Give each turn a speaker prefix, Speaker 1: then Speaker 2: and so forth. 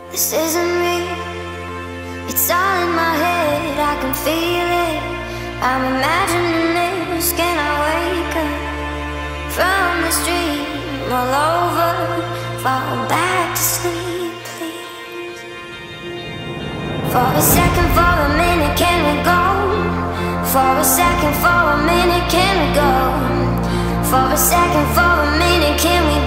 Speaker 1: This isn't real, it's all in my head, I can feel it. I'm imagining this, can I wake up from this dream all over? Fall back to sleep, please. For a second, for a minute, can we go? For a second, for a minute, can we go? For a second, for a minute, can we go?